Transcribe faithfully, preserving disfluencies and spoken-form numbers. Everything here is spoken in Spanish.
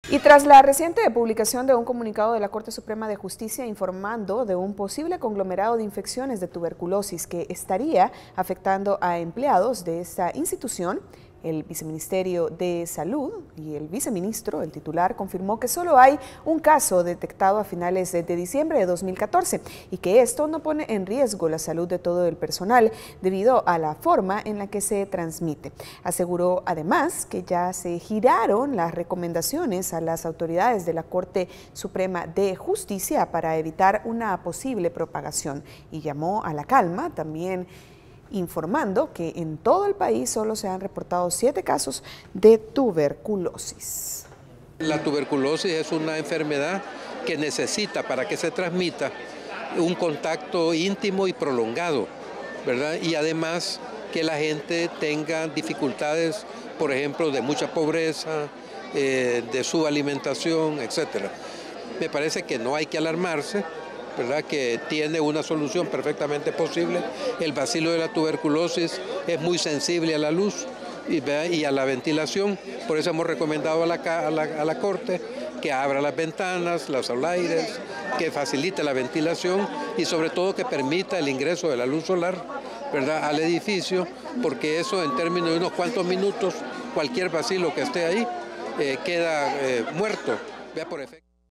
Y tras la reciente publicación de un comunicado de la Corte Suprema de Justicia informando de un posible conglomerado de infecciones de tuberculosis que estaría afectando a empleados de esta institución, el Viceministerio de Salud y el viceministro, el titular, confirmó que solo hay un caso detectado a finales de diciembre de dos mil catorce y que esto no pone en riesgo la salud de todo el personal debido a la forma en la que se transmite. Aseguró además que ya se giraron las recomendaciones a las autoridades de la Corte Suprema de Justicia para evitar una posible propagación y llamó a la calma, también informando que en todo el país solo se han reportado siete casos de tuberculosis. La tuberculosis es una enfermedad que necesita, para que se transmita, un contacto íntimo y prolongado, ¿verdad? Y además que la gente tenga dificultades, por ejemplo, de mucha pobreza, eh, de subalimentación, etcétera. Me parece que no hay que alarmarse, ¿verdad? Que tiene una solución perfectamente posible. El bacilo de la tuberculosis es muy sensible a la luz y, y a la ventilación, por eso hemos recomendado a la, a, la, a la Corte que abra las ventanas, los aires, que facilite la ventilación y sobre todo que permita el ingreso de la luz solar, ¿verdad?, al edificio, porque eso en términos de unos cuantos minutos, cualquier bacilo que esté ahí eh, queda eh, muerto. Vea por efecto.